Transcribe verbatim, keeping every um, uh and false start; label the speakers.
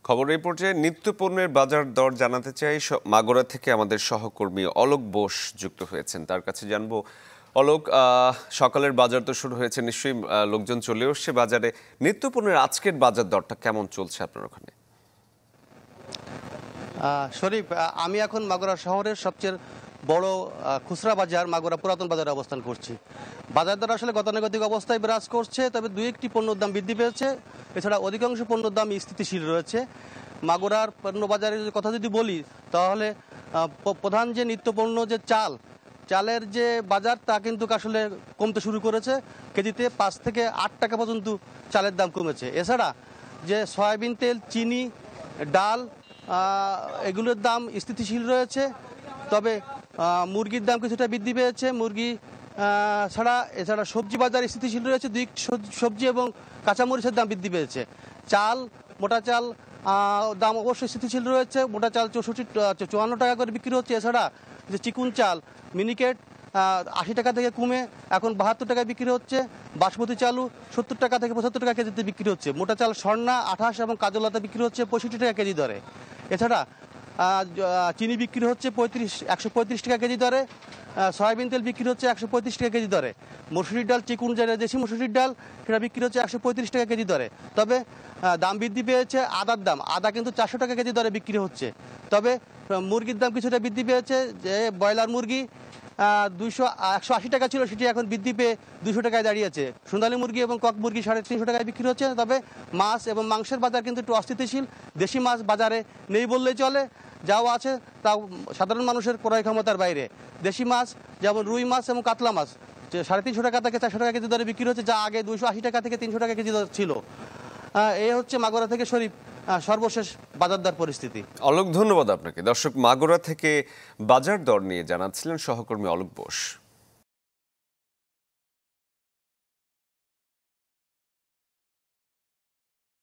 Speaker 1: খবর এই পর্যায়ে নিত্যপণ্যের বাজার দর জানাতে চাই মাগুরা থেকে আমাদের সহকর্মী অলোক বোস যুক্ত হয়েছেন। তার কাছে জানবো, অলোক, সকালের বাজার তো শুরু হয়েছে, নিশ্চয়ই লোকজন চলে আসছে বাজারে। নিত্যপণ্যের আজকের বাজার দরটা কেমন চলছে আপনার ওখানে?
Speaker 2: শরীফ, আমি এখন মাগুরা শহরের সবচেয়ে বড় খুচরা বাজার মাগুরা পুরাতন বাজারে অবস্থান করছি। বাজার দর আসলে গতানুগতিক অবস্থায় বিরাজ করছে, তবে দুই একটি পণ্যের দাম বৃদ্ধি পেয়েছে। এছাড়া অধিকাংশ পণ্যের দাম স্থিতিশীল রয়েছে। মাগুরার পণ্য বাজারের কথা যদি বলি, তাহলে প্রধান যে নিত্যপণ্য যে চাল চালের যে বাজার তা কিন্তু আসলে কমতে শুরু করেছে। কেজিতে পাঁচ থেকে আট টাকা পর্যন্ত চালের দাম কমেছে। এছাড়া যে সয়াবিন তেল, চিনি, ডাল, এগুলোর দাম স্থিতিশীল রয়েছে। তবে মুরগির দাম কিছুটা বৃদ্ধি পেয়েছে। মুরগি ছাড়া এছাড়া সবজি বাজার স্থিতিশীল রয়েছে। দুই সবজি এবং কাঁচামরিচের দাম বৃদ্ধি পেয়েছে। চাল, মোটা চাল দাম অবশ্যই স্থিতিশীল রয়েছে। মোটা চাল চৌষট্টি চুয়ান্ন টাকা করে বিক্রি হচ্ছে। এছাড়া যে চিকুন চাল মিনিকেট আশি টাকা থেকে কমে এখন বাহাত্তর টাকায় বিক্রি হচ্ছে। বাসমতি চালু সত্তর টাকা থেকে পঁচাত্তর টাকা কেজিতে বিক্রি হচ্ছে। মোটা চাল স্বর্ণা আঠাশ এবং কাজলতা বিক্রি হচ্ছে পঁয়ষট্টি টাকা কেজি দরে। এছাড়া চিনি বিক্রি হচ্ছে পঁয়ত্রিশ একশো পঁয়ত্রিশ টাকা কেজি দরে। সয়াবিন তেল বিক্রি হচ্ছে একশো পঁয়ত্রিশ টাকা কেজি দরে। মসুরির ডাল, চিকুন যেটা দেশি মসুরির ডাল, সেটা বিক্রি হচ্ছে একশো পঁয়ত্রিশ টাকা কেজি দরে। তবে দাম বৃদ্ধি পেয়েছে আদার দাম। আদা কিন্তু চারশো টাকা কেজি দরে বিক্রি হচ্ছে। তবে মুরগির দাম কিছুটা বৃদ্ধি পেয়েছে। যে ব্রয়লার মুরগি দুইশো একশো আশি টাকা ছিল, সেটি এখন বৃদ্ধি পেয়ে দুইশো টাকায় দাঁড়িয়েছে। সোনালী মুরগি এবং কক মুরগি সাড়ে তিনশো টাকায় বিক্রি হচ্ছে। তবে মাছ এবং মাংসের বাজার কিন্তু একটু অস্থিতিশীল। দেশি মাছ বাজারে নেই বললেই চলে, যাও আছে তাও সাধারণ মানুষের ক্রয় ক্ষমতার বাইরে। দেশি মাছ যেমন রুই মাছ এবং কাতলা মাছ সাড়ে তিনশো টাকা থেকে চারশো টাকা কেজি দরে বিক্রি হচ্ছে, যা আগে দুইশো আশি টাকা থেকে তিনশো টাকা কেজি দর ছিল। এই হচ্ছে মাগুরা থেকে শরীফ সর্বশেষ বাজার দর পরিস্থিতি।
Speaker 1: অলোক, ধন্যবাদ আপনাকে। দর্শক, মাগুরা থেকে বাজার দর নিয়ে জানাচ্ছিলেন সহকর্মী অলোক বোস।